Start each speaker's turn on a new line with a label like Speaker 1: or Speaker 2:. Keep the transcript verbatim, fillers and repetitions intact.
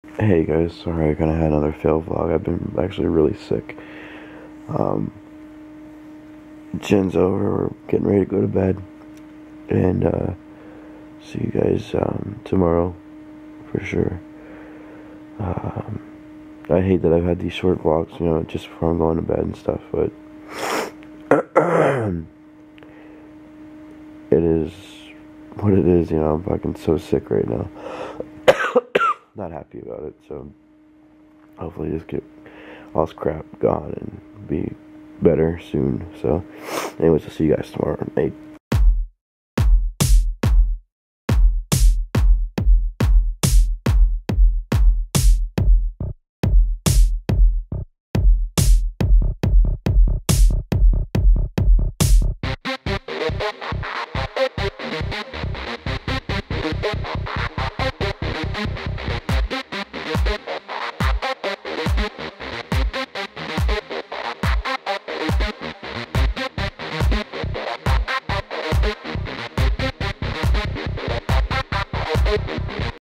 Speaker 1: Hey guys, sorry I kind of had another fail vlog. I've been actually really sick. Um, Gin's over, we're getting ready to go to bed, and uh, see you guys um, tomorrow, for sure. Um, I hate that I've had these short vlogs, you know, just before I'm going to bed and stuff, but it is what it is, you know. I'm fucking so sick right now. Not happy about it, so hopefully just get all this crap gone and be better soon. So anyways, I'll see you guys tomorrow night.